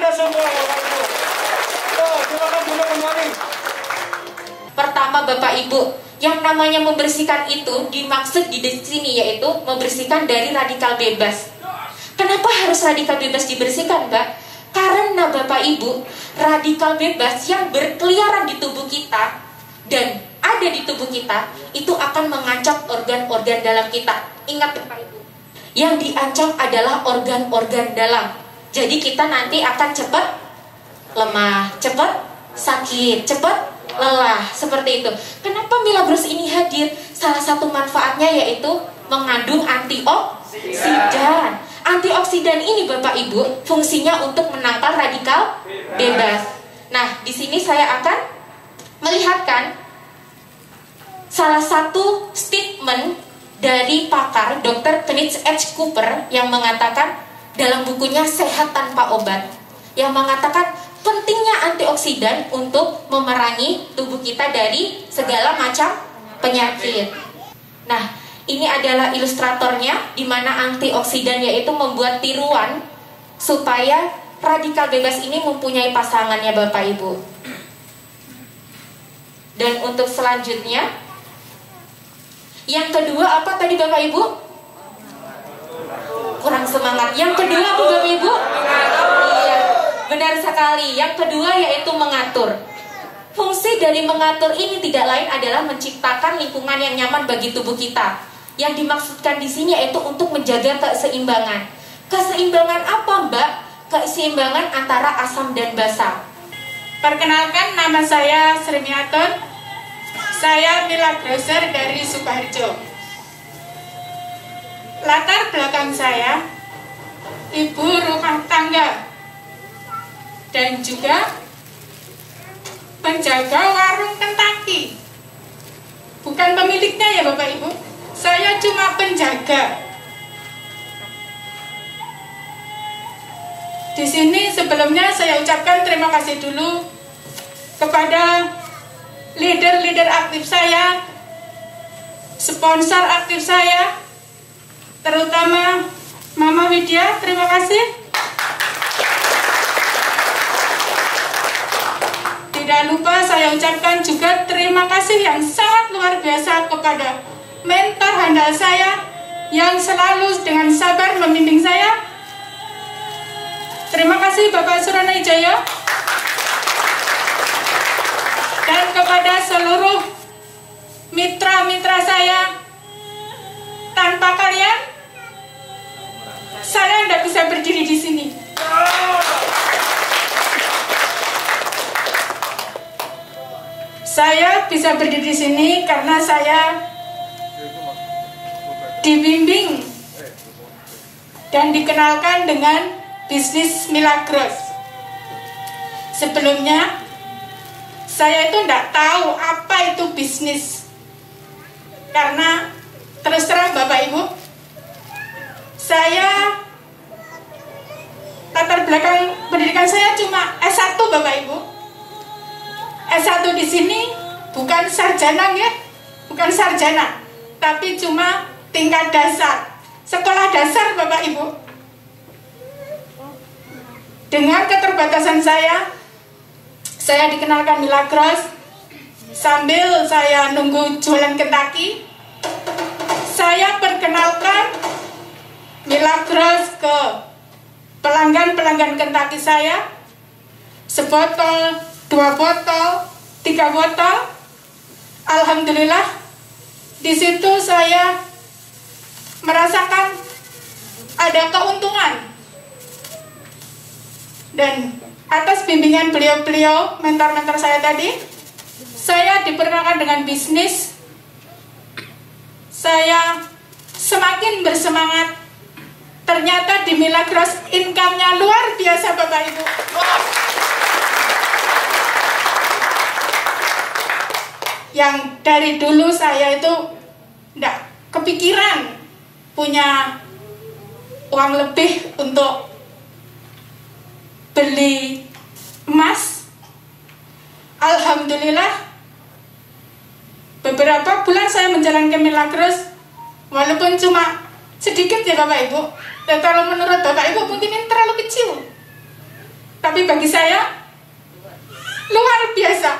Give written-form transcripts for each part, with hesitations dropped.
kita semua Bapak Ibu. Silakan duduk kembali. Pertama Bapak Ibu, yang namanya membersihkan itu dimaksud di sini yaitu membersihkan dari radikal bebas. Kenapa harus radikal bebas dibersihkan, Mbak? Karena Bapak Ibu, radikal bebas yang berkeliaran di tubuh kita dan ada di tubuh kita itu akan mengancam organ-organ dalam kita. Ingat Bapak Ibu, yang diancam adalah organ-organ dalam. Jadi kita nanti akan cepat lemah, cepat sakit, cepat lelah, seperti itu. Kenapa Milagros ini hadir? Salah satu manfaatnya yaitu mengandung antioksidan. Antioksidan ini Bapak Ibu fungsinya untuk menangkal radikal bebas. Nah, di sini saya akan melihatkan salah satu statement dari pakar Dr. Kenneth H. Cooper yang mengatakan dalam bukunya Sehat Tanpa Obat, yang mengatakan pentingnya antioksidan untuk memerangi tubuh kita dari segala macam penyakit. Nah, ini adalah ilustratornya di mana antioksidan yaitu membuat tiruan supaya radikal bebas ini mempunyai pasangannya Bapak Ibu. Dan untuk selanjutnya, yang kedua apa tadi Bapak Ibu? Kurang semangat. Yang kedua apa Bapak Ibu? Iya, benar sekali. Yang kedua yaitu mengatur. Fungsi dari mengatur ini tidak lain adalah menciptakan lingkungan yang nyaman bagi tubuh kita. Yang dimaksudkan di sini yaitu untuk menjaga keseimbangan. Keseimbangan apa, Mbak? Keseimbangan antara asam dan basa. Perkenalkan, nama saya Sri Miaton. Saya Milagroser dari Sukoharjo. Latar belakang saya, ibu rumah tangga dan juga penjaga warung Kentucky. Bukan pemiliknya ya Bapak Ibu, saya cuma penjaga. Di sini sebelumnya saya ucapkan terima kasih dulu kepada leader-leader aktif saya, sponsor aktif saya, terutama Mama Widya, terima kasih. Tidak lupa saya ucapkan juga terima kasih yang sangat luar biasa kepada mentor handal saya yang selalu dengan sabar membimbing saya. Terima kasih Bapak Surana Wijaya. Dan kepada seluruh mitra-mitra saya, tanpa kalian saya tidak bisa berdiri di sini. Saya bisa berdiri di sini karena saya dibimbing dan dikenalkan dengan bisnis Milagros. Sebelumnya saya itu tidak tahu apa itu bisnis, karena terus terang Bapak Ibu, saya latar belakang pendidikan saya cuma S1 Bapak Ibu. S1 di sini bukan sarjana ya, bukan sarjana, tapi cuma tingkat dasar, sekolah dasar Bapak Ibu. Dengan keterbatasan saya dikenalkan Milagros. Sambil saya nunggu jualan Kentucky, saya perkenalkan Milagros ke pelanggan-pelanggan Kentucky saya. Sebotol, 2 botol, 3 botol. Alhamdulillah, di situ saya merasakan ada keuntungan. Dan atas bimbingan beliau-beliau, mentor-mentor saya tadi, saya diperkenalkan dengan bisnis. Saya semakin bersemangat. Ternyata di Milagros income-nya luar biasa Bapak Ibu. Yang dari dulu saya itu tidak kepikiran punya uang lebih untuk beli emas. Alhamdulillah, beberapa bulan saya menjalankan Milagros, walaupun cuma sedikit ya Bapak Ibu, dan kalau menurut Bapak Ibu mungkin ini terlalu kecil, tapi bagi saya luar biasa.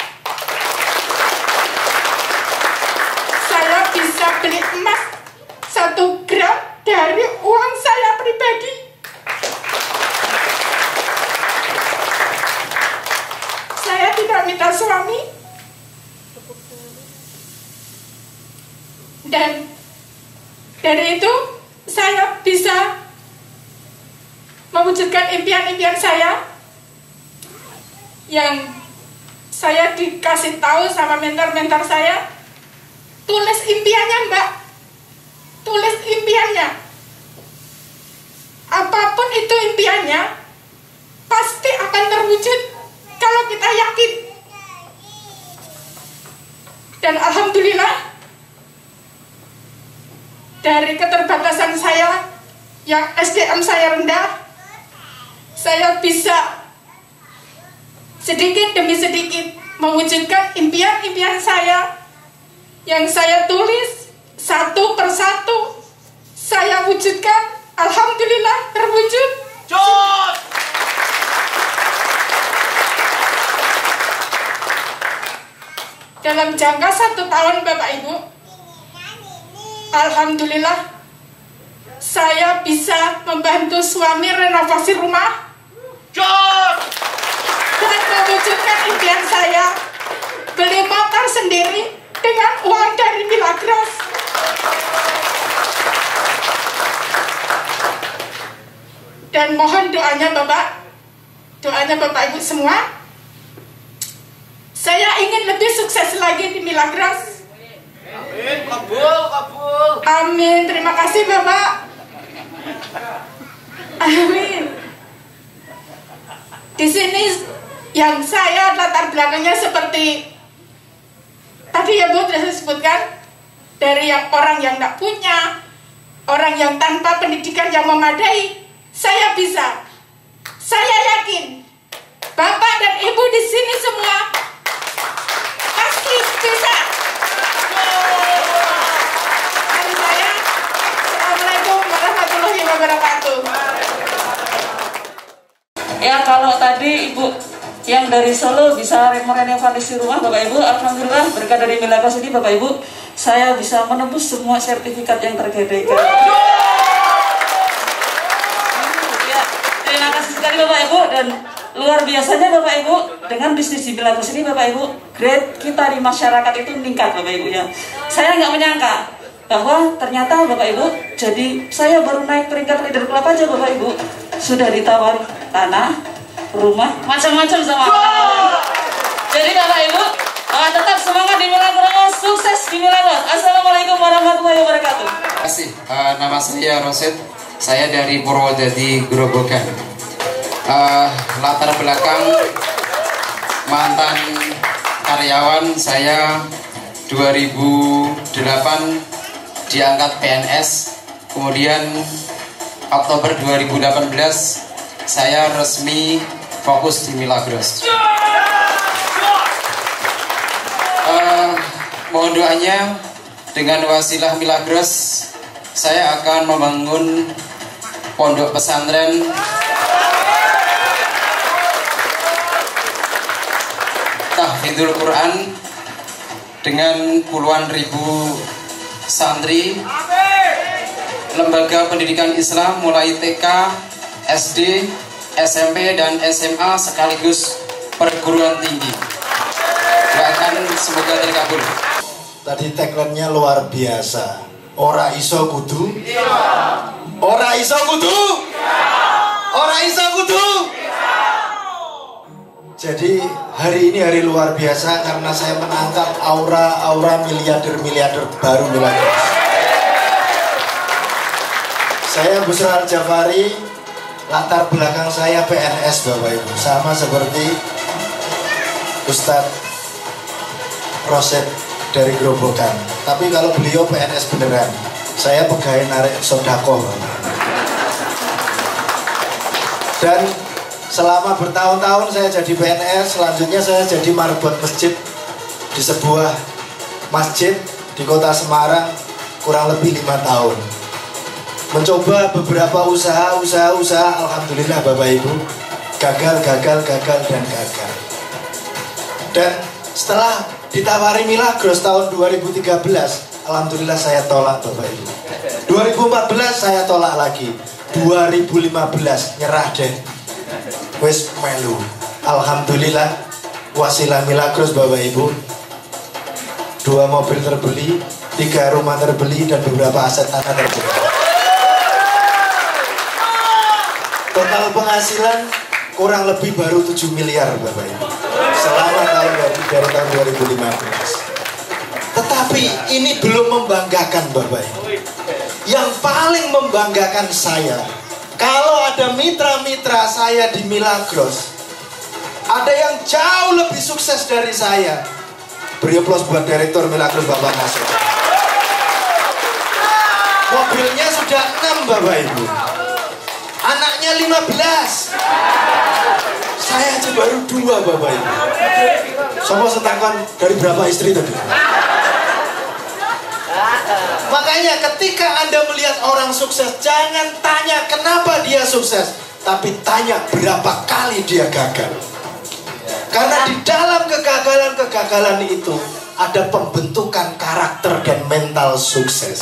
Saya bisa beli emas 1 gram dari uang saya pribadi. Saya tidak minta suami. Dan dari itu saya bisa mewujudkan impian-impian saya yang saya dikasih tahu sama mentor-mentor saya. Tulis impiannya, Mbak. Tulis impiannya. Apapun itu impiannya, pasti akan terwujud kalau kita yakin. Dan alhamdulillah, dari keterbatasan saya yang SDM saya rendah, saya bisa sedikit demi sedikit mewujudkan impian-impian saya yang saya tulis satu persatu. Saya wujudkan, alhamdulillah terwujud. Dalam jangka 1 tahun Bapak Ibu, alhamdulillah saya bisa membantu suami renovasi rumah dan mewujudkan impian saya beli motor sendiri dengan uang dari Milagros. Dan mohon doanya Bapak Ibu semua. Saya ingin lebih sukses lagi di Milagros. Amin, kabul. Amin, terima kasih Bapak. Amin. Di sini yang saya latar belakangnya seperti tadi ya Bu, sudah saya sebutkan, dari yang orang yang tidak punya, orang yang tanpa pendidikan yang memadai, saya bisa. Saya yakin Bapak dan Ibu di sini semua pasti bisa. Dari saya, Assalamualaikum warahmatullahi wabarakatuh. Ya, kalau tadi Ibu yang dari Solo bisa merenovasi rumah Bapak Ibu, alhamdulillah berkat dari Milagros ini Bapak Ibu, saya bisa menembus semua sertifikat yang tergadaikan. Ya, terima kasih sekali Bapak Ibu, dan luar biasanya Bapak Ibu dengan bisnis di Milagros ini Bapak Ibu, grade kita di masyarakat itu meningkat Bapak Ibu ya. Saya nggak menyangka bahwa ternyata Bapak Ibu, jadi saya baru naik peringkat leader club aja Bapak Ibu, sudah ditawari tanah, rumah, macam-macam sama orang. Jadi Bapak Ibu, tetap semangat di Milagros, sukses di Milagros. Assalamualaikum warahmatullahi wabarakatuh. Terima kasih. Nama saya Roset, saya dari Purwodadi Grobogan. Latar belakang mantan karyawan saya 2008 diangkat PNS, kemudian Oktober 2018 saya resmi fokus di Milagros. Mohon doanya, dengan wasilah Milagros saya akan membangun pondok pesantren tahfidzul Quran dengan puluhan ribu santri, lembaga pendidikan Islam mulai TK, SD, SMP, dan SMA sekaligus perguruan tinggi. Doakan semoga terkabul. Tadi tagline-nya luar biasa. Ora iso kudu. Ora iso kudu. Ora iso kudu. Jadi hari ini hari luar biasa karena saya menangkap aura-aura miliarder-miliarder baru Milagros. Saya Busra Al-Jafari, latar belakang saya PNS Bapak Ibu, sama seperti Ustadz Roset dari Grobogan. Tapi kalau beliau PNS beneran, saya pegawai narik sodako. Dan selama bertahun-tahun saya jadi PNS, selanjutnya saya jadi marbot masjid di sebuah masjid di kota Semarang kurang lebih 5 tahun. Mencoba beberapa usaha, alhamdulillah Bapak Ibu, gagal, dan gagal. Dan setelah ditawari Milagros tahun 2013, alhamdulillah saya tolak Bapak Ibu. 2014 saya tolak lagi. 2015 nyerah deh. Wes melu. Alhamdulillah wasilah Milagros Bapak Ibu. 2 mobil terbeli, 3 rumah terbeli, dan beberapa aset tanah terbeli. Total penghasilan kurang lebih baru 7 miliar Bapak Ibu selama dari tahun 2015. Tetapi ini belum membanggakan Bapak Ibu. Yang paling membanggakan saya, kalau ada mitra-mitra saya di Milagros, ada yang jauh lebih sukses dari saya. Beri aplaus buat Direktur Milagros Bapak Masuk. Mobilnya sudah 6 Bapak Ibu, anaknya 15. Saya aja baru 2 Bapak Ibu. Sama setangkan dari berapa istri tadi? Makanya ketika Anda melihat orang sukses, jangan tanya kenapa dia sukses, tapi tanya berapa kali dia gagal. Karena di dalam kegagalan-kegagalan itu ada pembentukan karakter dan mental sukses.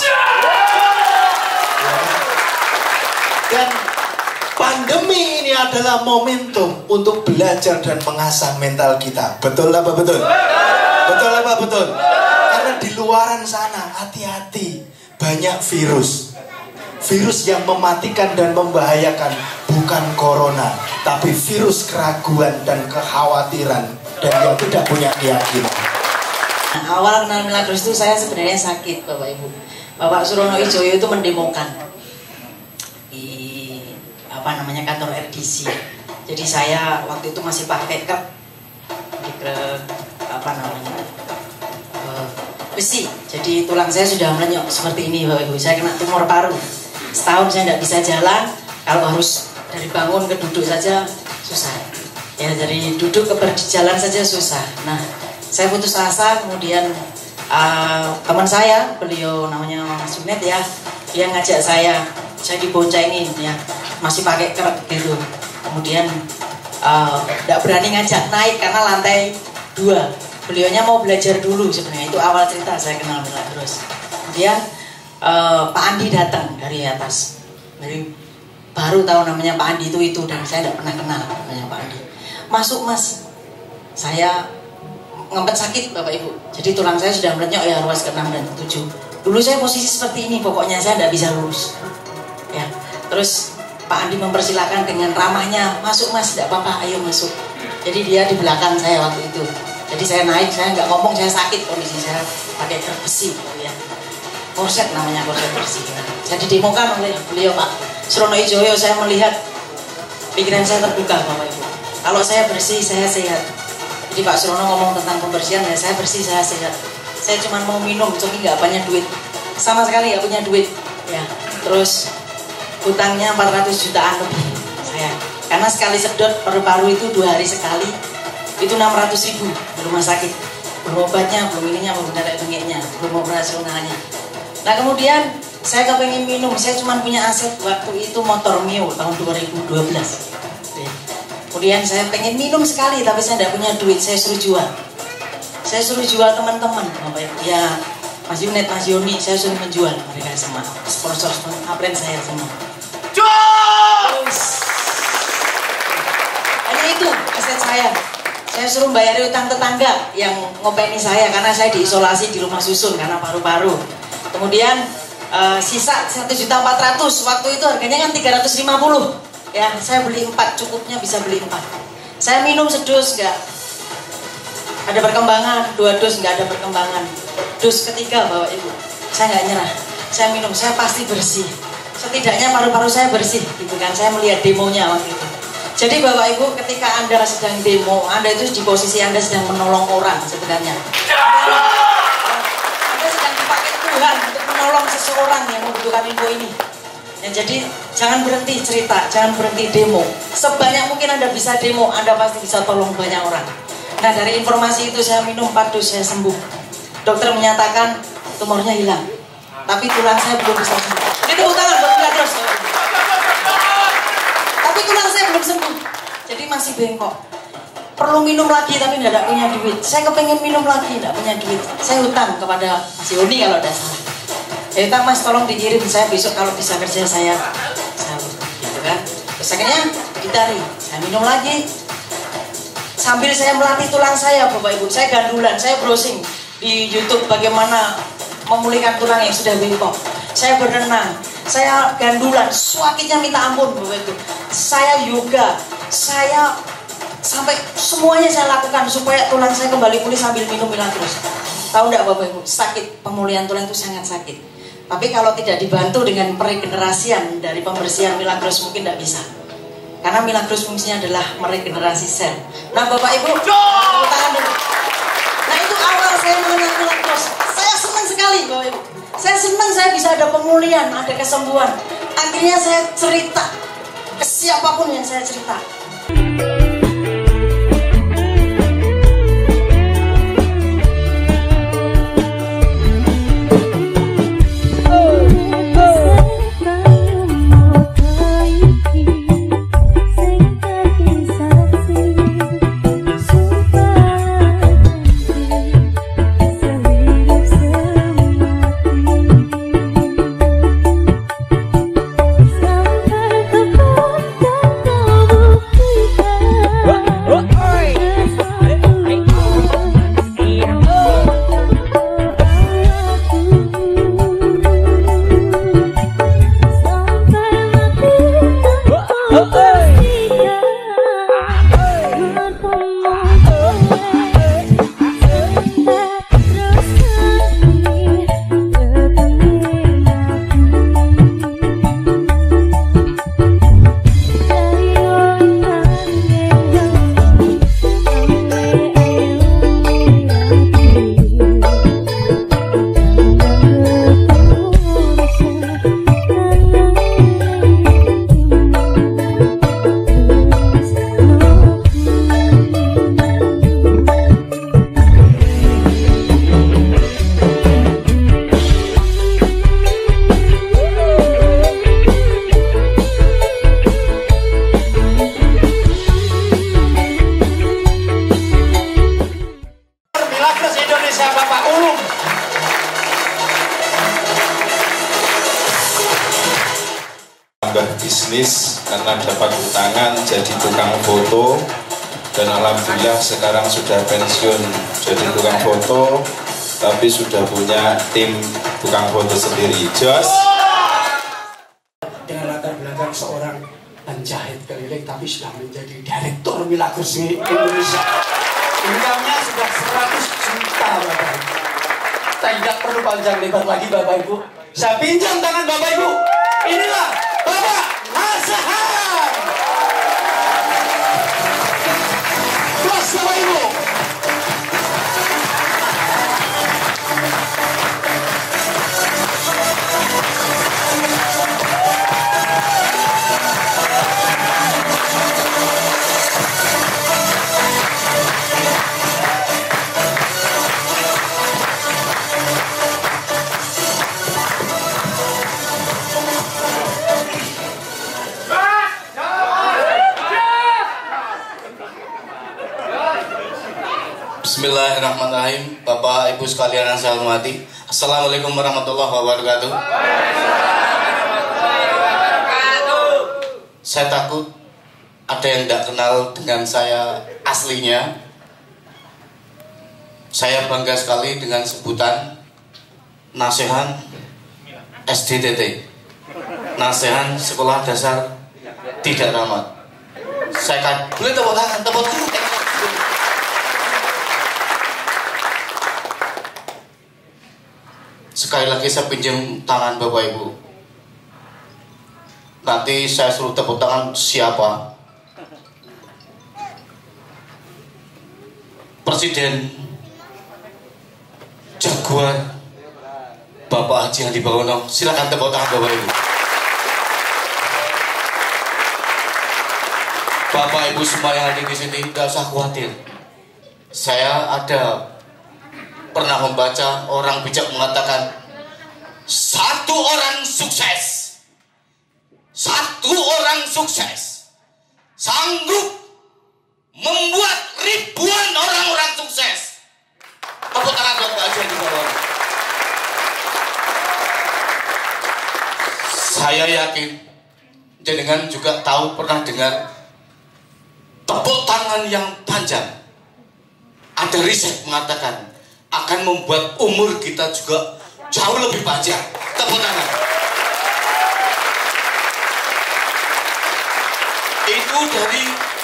Dan pandemi ini adalah momentum untuk belajar dan mengasah mental kita. Betul apa betul? Betul apa betul? Karena di luaran sana, hati-hati, banyak virus. Virus yang mematikan dan membahayakan bukan corona, tapi virus keraguan dan kekhawatiran dan yang tidak punya keyakinan. Nah, awal kenal Milagros itu saya sebenarnya sakit Bapak Ibu. Bapak Surono Ijoyo itu mendemokan di kantor RDC. Jadi saya waktu itu masih pakai ke besi. Jadi tulang saya sudah melenyok seperti ini Bapak Ibu. Saya kena tumor paru. Setahun saya tidak bisa jalan. Kalau harus dari bangun ke duduk saja susah. Ya dari duduk ke berjalan saja susah. Nah saya putus asa. Kemudian teman saya, beliau namanya Mas Junet ya, dia ngajak saya diboncengin ya, masih pakai kerek gitu. Kemudian tidak berani ngajak naik karena lantai 2. Beliaunya mau belajar dulu sebenarnya. Itu awal cerita saya kenal Milagros. Kemudian Pak Andi datang dari atas. Dari baru tahu namanya Pak Andi itu dan saya tidak pernah kenal namanya Pak Andi. Masuk Mas, saya ngempet sakit Bapak Ibu. Jadi tulang saya sudah melenyok ya, ruas ke-6 dan 7. Dulu saya posisi seperti ini, pokoknya saya tidak bisa lurus. Ya, terus Pak Andi mempersilahkan dengan ramahnya, masuk Mas, tidak apa-apa, ayo masuk. Jadi dia di belakang saya waktu itu. Jadi saya naik, saya nggak ngomong, saya sakit kondisi saya pakai kertas besi, ya. Korset namanya, korset besi. Saya didemokan oleh beliau Pak Surono Ijoyo. Saya melihat pikiran saya terbuka Bapak Ibu. Kalau saya bersih, saya sehat. Jadi Pak Surono ngomong tentang pembersihan, ya saya bersih, saya sehat. Saya cuma mau minum, coki nggak banyak duit, sama sekali nggak punya duit, ya. Terus hutangnya 400 jutaan lebih saya. Karena sekali sedot paru-paru itu 2 hari sekali, itu 600.000 di rumah sakit. Belum obatnya, belum ininya, belum nenek bengeknya, belum operasionalnya. Nah kemudian saya kepengen minum, saya cuma punya aset waktu itu motor Mio tahun 2012. Kemudian saya pengen minum sekali, tapi saya tidak punya duit, saya suruh jual. Saya suruh jual teman-teman, ya Mas Yunet, Mas Yoni, saya suruh menjual mereka semua, sponsor apren saya semua. Hanya itu aset saya. Saya suruh bayar utang tetangga yang ngopeni saya karena saya diisolasi di rumah susun karena paru-paru. Kemudian sisa 1.400.000, waktu itu harganya kan 350. Ya, saya beli 4, cukupnya bisa beli 4. Saya minum sedus enggak ada perkembangan, 2 dos enggak ada perkembangan. Dos ketiga Bapak Ibu, saya enggak nyerah. Saya minum, saya pasti bersih. Setidaknya paru-paru saya bersih, gitu kan. Saya melihat demonya waktu itu. Jadi Bapak Ibu, ketika Anda sedang demo, Anda itu di posisi Anda sedang menolong orang sebenarnya. Anda sedang dipakai Tuhan untuk menolong seseorang yang membutuhkan info ini. Ya, jadi jangan berhenti cerita, jangan berhenti demo. Sebanyak mungkin Anda bisa demo, Anda pasti bisa tolong banyak orang. Nah dari informasi itu saya minum 4 dos, saya sembuh. Dokter menyatakan tumornya hilang, tapi tulang saya belum bisa sembuh. Ini tepuk tangan buat Milagros. Tapi tulang saya belum sembuh. jadi masih bengkok. Perlu minum lagi tapi tidak punya duit. Saya kepengen minum lagi, tidak punya duit. Saya hutang kepada Mas Yoni kalau ada salah. Jadi Kang Mas tolong dikirim, saya besok kalau bisa kerja saya gitu kan. Terus akhirnya ditari, saya minum lagi. Sambil saya melatih tulang saya, Bapak Ibu. Saya gandulan, saya browsing di YouTube bagaimana memulihkan tulang yang sudah bengkok. Saya berenang, saya gandulan, sakitnya minta ampun, Bapak Ibu. Saya yoga, saya sampai semuanya saya lakukan supaya tulang saya kembali pulih sambil minum Milagros. Tahu enggak Bapak Ibu, sakit pemulihan tulang itu sangat sakit. Tapi kalau tidak dibantu dengan peregenerasian dari pembersihan Milagros mungkin tidak bisa. Karena Milagros fungsinya adalah meregenerasi sel. Nah Bapak Ibu, tepuk tangan dulu. Nah itu awal saya mengenal Milagros. Saya senang sekali Bapak Ibu. Saya senang saya bisa ada pemulihan, ada kesembuhan. Akhirnya saya cerita ke siapapun yang saya cerita. Bisnis karena dapat utangan jadi tukang foto, dan alhamdulillah sekarang sudah pensiun jadi tukang foto, tapi sudah punya tim tukang foto sendiri. Jos dengan latar belakang seorang penjahit keliling tapi sudah menjadi direktur Milagros Indonesia. Income-nya sudah 100 juta Bapak Ibu. Tidak perlu panjang lebar lagi Bapak Ibu. Saya pinjam tangan Bapak Ibu. Inilah Bapak Hasan. Plus Bapak Ibu. Bismillahirrahmanirrahim. Bapak Ibu sekalian yang saya hormati, Assalamualaikum warahmatullahi wabarakatuh. Saya takut ada yang tidak kenal dengan saya aslinya. Saya bangga sekali dengan sebutan Nasehan SDTT, Nasehan Sekolah Dasar Tidak Ramah. Saya kan boleh tepuk tangan, tepuk tangan. Sekali lagi saya pinjam tangan Bapak Ibu. Nanti saya suruh tepuk tangan siapa? Presiden Jaguar Bapak Haji Hadi Bawono. Silakan tepuk tangan Bapak Ibu. Bapak Ibu semua yang ada di sini tidak usah khawatir. Saya pernah membaca orang bijak mengatakan, satu orang sukses sanggup yakin jenengan juga tahu pernah dengar tepuk tangan yang panjang. Ada riset mengatakan akan membuat umur kita juga jauh lebih panjang. Tepuk tangan. Itu dari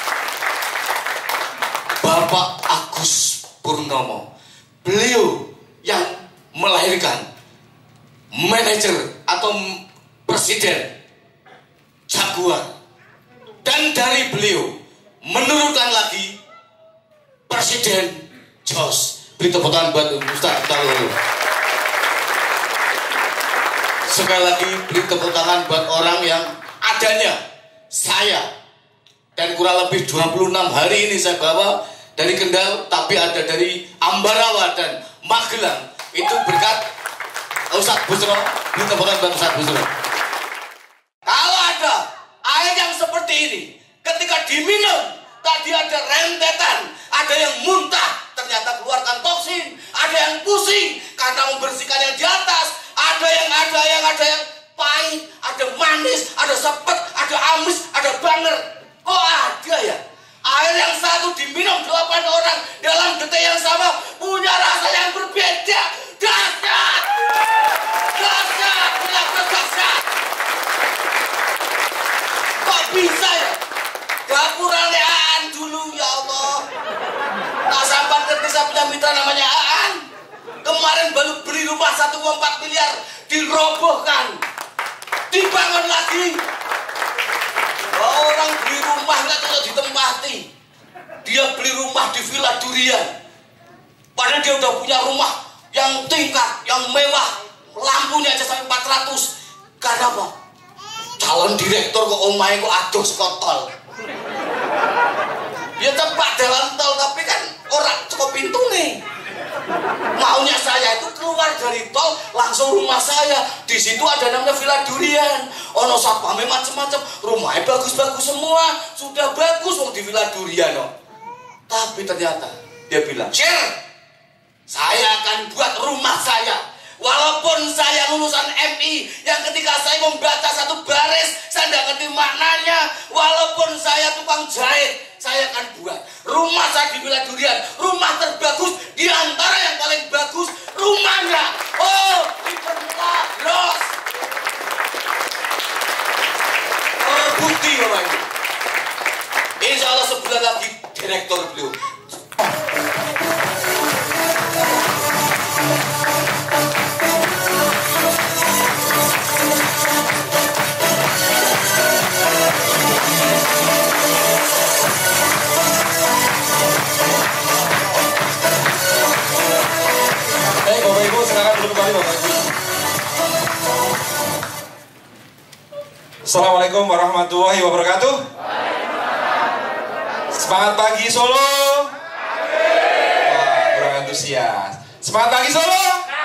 Bapak Agus Purnomo. Beliau yang melahirkan manajer atau presiden Jaguar. Dan dari beliau menurunkan lagi Presiden Jos. Beri tepuk tangan buat Ustaz Talulu. Sekali lagi beri tepuk tangan buat orang yang adanya saya. Dan kurang lebih 26 hari ini saya bawa dari Kendal, tapi ada dari Ambarawa dan Magelang. Itu berkat Ustaz Busro. Beri tepuk tangan buat Ustaz Busro. Kalau ada air yang seperti ini, ketika diminum, tadi ada rentetan, ada yang muntah, ternyata keluarkan toksin, ada yang pusing karena membersihkan yang di atas, ada yang pahit, ada manis, ada sepet, ada amis, ada banger. Kok ada ya? Air yang satu diminum 8 orang dalam detik yang sama punya rasa yang berbeda. Dahsyat! Dahsyat! Dahsyat! Kok bisa ya? Gapuranya Aan dulu, ya Allah. Tak sampai ngerti saya punya mitra namanya Aan. Kemarin baru beli rumah 1,4 miliar, dirobohkan, dibangun lagi. Orang beli rumah nggak cocok ditempati. Dia beli rumah di Villa Durian. Padahal dia udah punya rumah yang tingkat, yang mewah, lampunya aja sampai 400. Karena apa? Calon direktur kok omahe kok aduh sekotol. Dia tempat dalam tol, tapi kan orang cukup pintu nih. Maunya saya itu keluar dari tol langsung rumah saya. Di situ ada namanya Villa Durian. Ono satpame macam-macam, rumahnya bagus-bagus semua, sudah bagus mau di Villa Durian. No. Tapi ternyata dia bilang, "Sir, saya akan buat rumah saya. Walaupun saya lulusan MI, yang ketika saya membaca satu baris, saya tidak ngerti maknanya. Walaupun saya tukang jahit, saya akan buat rumah saya di Villa Durian. Rumah terbagus, di antara yang paling bagus, rumahnya. Oh, di Milagros. Terbukti Bapak Ibu. Insya Allah sebulan lagi direktur beliau. Bapak Ibu, silakan duduk kembali Bapak Ibu. Assalamualaikum warahmatullahi wabarakatuh. Semangat pagi Solo. Wah, kurang antusias. Semangat pagi Solo.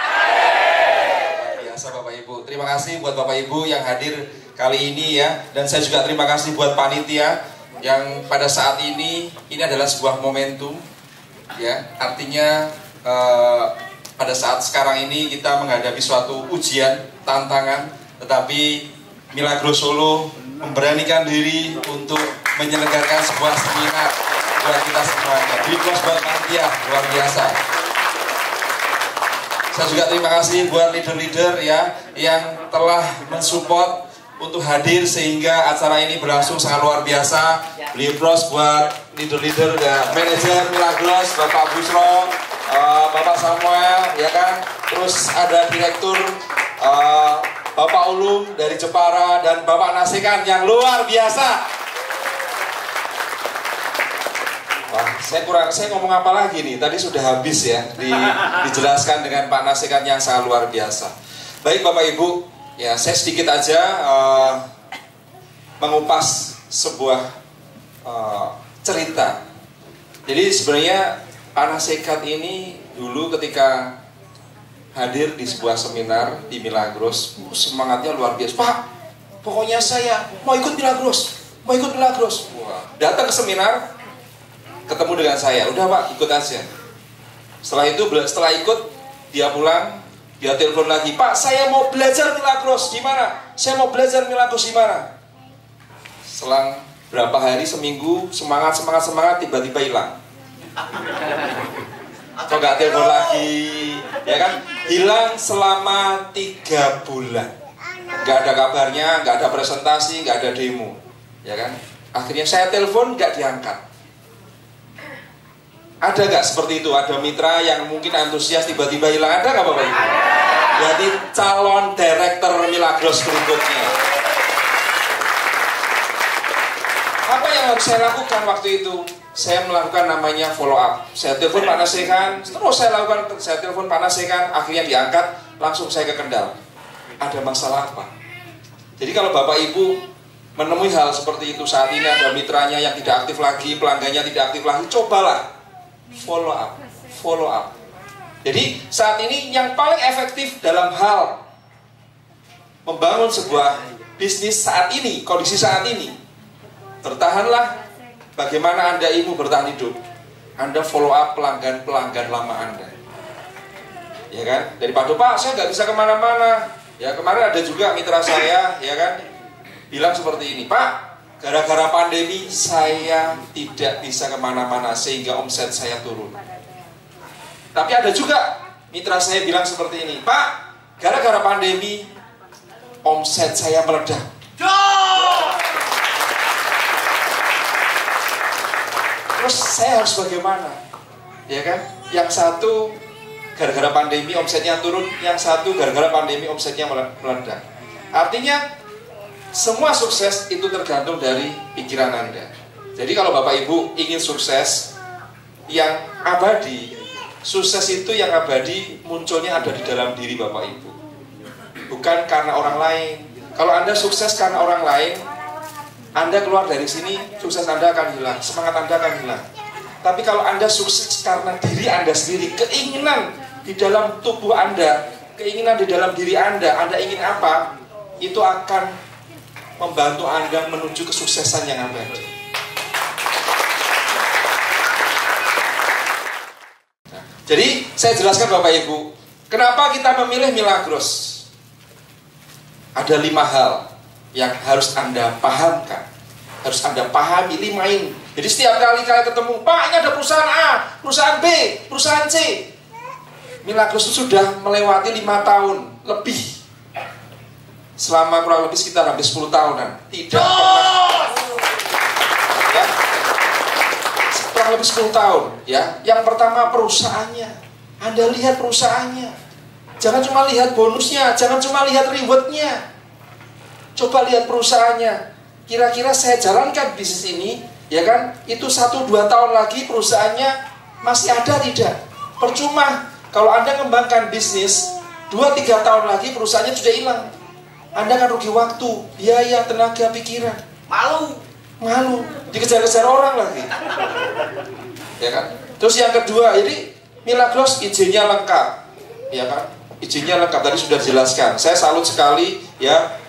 Biasa Bapak Ibu. Terima kasih buat Bapak Ibu yang hadir kali ini ya. Dan saya juga terima kasih buat panitia yang pada saat ini adalah sebuah momentum ya. Artinya pada saat sekarang ini kita menghadapi suatu ujian, tantangan, tetapi Milagros Solo memberanikan diri untuk menyelenggarakan sebuah seminar buat kita semuanya. Beri aplaus buat panitia, luar biasa. Saya juga terima kasih buat leader-leader ya yang telah mensupport untuk hadir sehingga acara ini berlangsung sangat luar biasa. Beri aplaus buat leader-leader ya, manajer Milagros, Bapak Busro, Bapak Samuel, ya kan. Terus ada direktur Bapak Ulum dari Jepara dan Bapak Nasikan yang luar biasa. Wah, saya ngomong apa lagi nih? Tadi sudah habis ya dijelaskan dengan Pak Nasikan yang sangat luar biasa. Baik Bapak Ibu, ya saya sedikit aja mengupas sebuah cerita. Jadi sebenarnya Pak Nasikan ini dulu ketika hadir di sebuah seminar di Milagros, semangatnya luar biasa. Pak, pokoknya saya mau ikut Milagros, mau ikut Milagros. Wah, datang ke seminar, ketemu dengan saya, udah Pak, ikut aja. Setelah ikut, dia pulang, dia telepon lagi, Pak, saya mau belajar Milagros, gimana? saya mau belajar Milagros gimana. Selang berapa hari, seminggu, semangat, tiba-tiba hilang. Kok nggak telepon lagi, ya kan? Hilang selama 3 bulan. Nggak ada kabarnya, nggak ada presentasi, nggak ada demo, ya kan? Akhirnya saya telepon, nggak diangkat. Ada nggak seperti itu? Ada mitra yang mungkin antusias tiba-tiba hilang, ada nggak Bapak Ibu? Jadi calon direktur Milagros berikutnya. Apa yang harus saya lakukan waktu itu? Saya melakukan namanya follow up. Saya telepon Pak Nasehan, terus saya telepon Pak Nasehan, akhirnya diangkat, langsung saya ke Kendal. Ada masalah apa? Jadi kalau Bapak Ibu menemui hal seperti itu saat ini, ada mitranya yang tidak aktif lagi, pelanggannya tidak aktif lagi, cobalah follow up. Jadi saat ini yang paling efektif dalam hal membangun sebuah bisnis saat ini, kondisi saat ini, bertahanlah. Bagaimana Anda ilmu bertahan hidup? Anda follow up pelanggan lama Anda, ya kan? Daripada Pak, saya nggak bisa kemana-mana. Ya kemarin ada juga mitra saya, ya kan, bilang seperti ini, Pak, gara-gara pandemi saya tidak bisa kemana-mana sehingga omset saya turun. Tapi ada juga mitra saya bilang seperti ini, Pak, gara-gara pandemi omset saya meledak. Terus saya harus bagaimana? Ya kan? Yang satu gara-gara pandemi omsetnya turun, yang satu gara-gara pandemi omsetnya meledak. Artinya semua sukses itu tergantung dari pikiran Anda. Jadi kalau Bapak Ibu ingin sukses yang abadi, sukses itu yang abadi munculnya ada di dalam diri Bapak Ibu, bukan karena orang lain. Kalau Anda sukses karena orang lain, Anda keluar dari sini, sukses Anda akan hilang, semangat Anda akan hilang. Tapi kalau Anda sukses karena diri Anda sendiri, keinginan di dalam tubuh Anda, keinginan di dalam diri Anda ingin apa, itu akan membantu Anda menuju kesuksesan yang abadi. Nah, jadi saya jelaskan Bapak Ibu, kenapa kita memilih Milagros. Ada 5 hal yang harus Anda pahamkan, harus Anda pahami 5 ini. Jadi setiap kali kalian ketemu, Pak, ini ada perusahaan A, perusahaan B, perusahaan C. Milagros itu sudah melewati 5 tahun lebih, selama kurang lebih sekitar hampir 10 tahunan. Tidak pernah, ya, kurang lebih 10 tahun. Ya, yang pertama perusahaannya. Anda lihat perusahaannya. Jangan cuma lihat bonusnya, jangan cuma lihat rewardnya. Coba lihat perusahaannya. Kira-kira saya jalankan bisnis ini, ya kan? Itu 1-2 tahun lagi perusahaannya masih ada tidak? Percuma. Kalau Anda mengembangkan bisnis 2-3 tahun lagi perusahaannya sudah hilang. Anda akan rugi waktu, biaya, tenaga, pikiran. Malu, dikejar-kejar orang lagi. Ya kan? Terus yang kedua, jadi Milagros izinnya lengkap, ya kan? Izinnya lengkap, tadi sudah dijelaskan. Saya salut sekali, ya.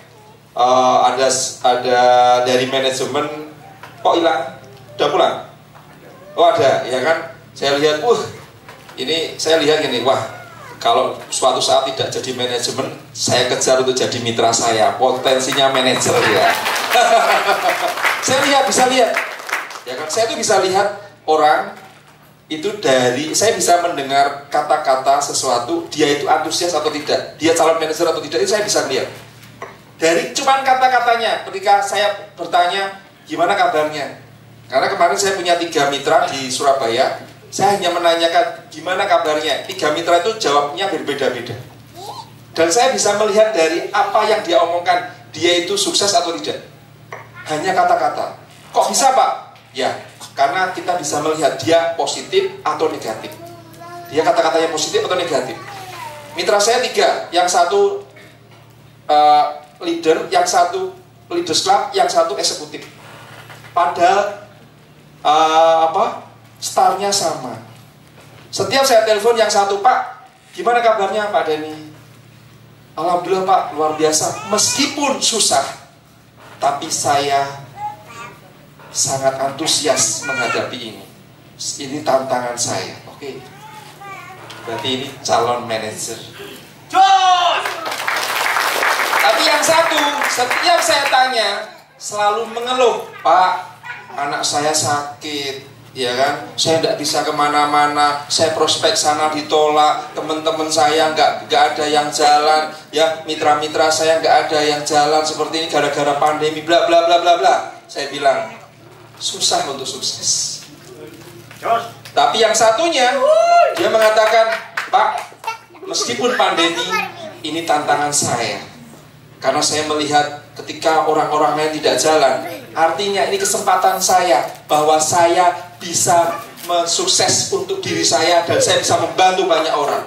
Ada dari manajemen. Kok hilang? Udah pulang? Oh ada, ya kan? Saya lihat, ini saya lihat gini, wah, kalau suatu saat tidak jadi manajemen, saya kejar untuk jadi mitra saya, potensinya manajer ya. Saya lihat, bisa lihat, ya kan? Saya tuh bisa lihat orang itu dari, saya bisa mendengar kata-kata sesuatu, dia itu antusias atau tidak, dia calon manajer atau tidak, itu saya bisa lihat. Dari cuman kata-katanya, ketika saya bertanya, gimana kabarnya? Karena kemarin saya punya 3 mitra di Surabaya, saya hanya menanyakan gimana kabarnya. 3 mitra itu jawabnya berbeda-beda. Dan saya bisa melihat dari apa yang dia omongkan, dia itu sukses atau tidak. Hanya kata-kata. Kok bisa Pak? Ya, karena kita bisa melihat dia positif atau negatif. Dia kata-katanya positif atau negatif. Mitra saya 3, yang satu leader, yang satu leaders club, yang satu eksekutif. Padahal startnya sama. Setiap saya telepon yang satu, Pak, gimana kabarnya Pak Denny? Alhamdulillah Pak, luar biasa. Meskipun susah, tapi saya sangat antusias menghadapi ini. Ini tantangan saya. Oke. Berarti ini calon manajer. Tapi yang yang satu, setiap saya tanya selalu mengeluh, Pak, anak saya sakit, ya kan? Saya tidak bisa kemana-mana, saya prospek sana ditolak, teman-teman saya nggak ada yang jalan, ya mitra-mitra saya nggak ada yang jalan seperti ini gara-gara pandemi, bla bla bla bla bla. Saya bilang susah untuk sukses. Tapi yang satunya dia mengatakan, Pak, meskipun pandemi ini tantangan saya, karena saya melihat ketika orang-orang lain tidak jalan, artinya ini kesempatan saya bahwa saya bisa sukses untuk diri saya dan saya bisa membantu banyak orang.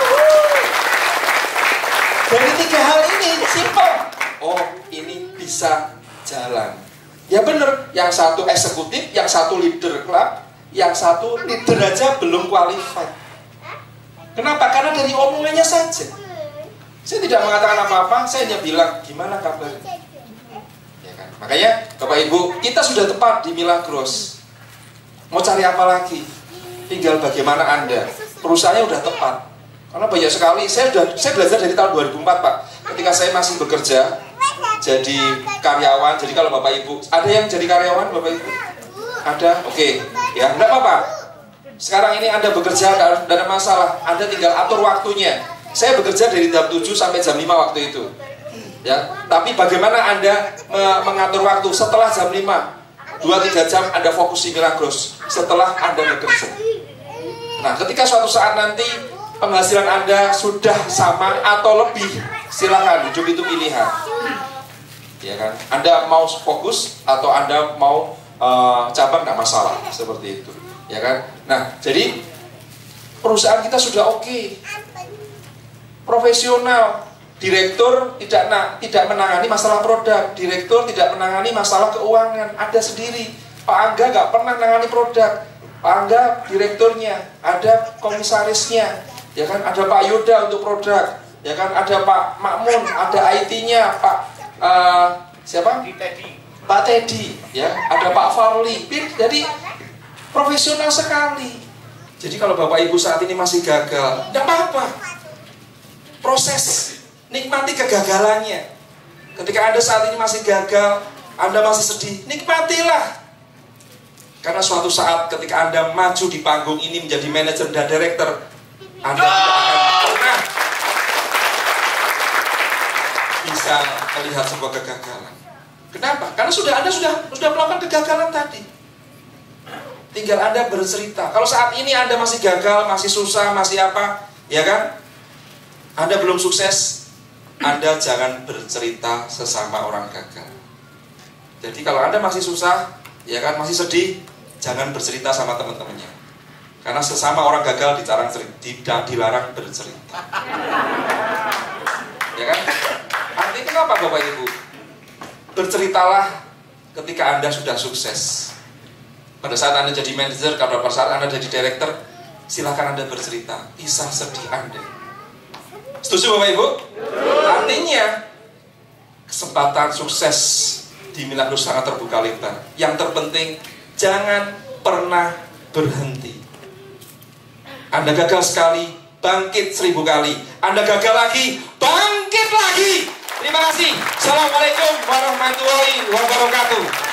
Dari tiga hal ini simpel. Oh, ini bisa jalan. Ya benar, yang satu eksekutif, yang satu leader klub, yang satu leader aja belum qualified. Kenapa? Karena dari omongannya saja. Saya tidak mengatakan apa-apa, saya hanya bilang gimana kabar. Ya kan? Makanya Bapak Ibu, kita sudah tepat di Milagros. Mau cari apa lagi? Tinggal bagaimana Anda. Perusahaannya sudah tepat. Karena banyak sekali, saya belajar dari tahun 2004 Pak. Ketika saya masih bekerja jadi karyawan. Jadi kalau Bapak Ibu, ada yang jadi karyawan Bapak Ibu? Ada? Oke. Ya, enggak apa-apa. Sekarang ini Anda bekerja, tidak ada masalah. Anda tinggal atur waktunya. Saya bekerja dari jam 7 sampai jam 5 waktu itu. Ya, tapi bagaimana Anda mengatur waktu setelah jam 5? 2-3 jam Anda fokus di Milagros setelah Anda bekerja. Nah, ketika suatu saat nanti penghasilan Anda sudah sama atau lebih, silakan, hidup itu pilihan. Ya kan? Anda mau fokus atau Anda mau cabang, nggak masalah, seperti itu. Ya kan? Nah, jadi perusahaan kita sudah oke. Profesional, direktur tidak menangani masalah produk, direktur tidak menangani masalah keuangan, ada sendiri. Pak Angga nggak pernah menangani produk, Pak Angga direkturnya, ada komisarisnya, ya kan, ada Pak Yuda untuk produk, ya kan, ada Pak Makmun, ada IT-nya, Pak siapa? Pak Teddy, ya, ada Pak Farli. Jadi profesional sekali. Jadi kalau Bapak Ibu saat ini masih gagal, tidak apa-apa. Proses, nikmati kegagalannya. Ketika Anda saat ini masih gagal, Anda masih sedih, nikmatilah. Karena suatu saat ketika Anda maju di panggung ini menjadi manajer dan direktur, Anda tidak akan pernah bisa melihat sebuah kegagalan. Kenapa? Karena Anda sudah melakukan kegagalan tadi. Tinggal Anda bercerita. Kalau saat ini Anda masih gagal, masih susah, masih apa, ya kan? Anda belum sukses, Anda jangan bercerita sesama orang gagal. Jadi kalau Anda masih susah, ya kan, masih sedih, jangan bercerita sama teman-temannya. Karena sesama orang gagal dilarang bercerita. Ya kan? Artinya apa Bapak Ibu? Berceritalah ketika Anda sudah sukses. Pada saat Anda jadi manajer, pada saat Anda jadi direktur, silakan Anda bercerita kisah sedih Anda. Setuju Bapak Ibu? Artinya kesempatan sukses di Milagros sangat terbuka lebar. Yang terpenting jangan pernah berhenti. Anda gagal sekali, bangkit 1000 kali. Anda gagal lagi, bangkit lagi. Terima kasih. Assalamualaikum warahmatullahi wabarakatuh.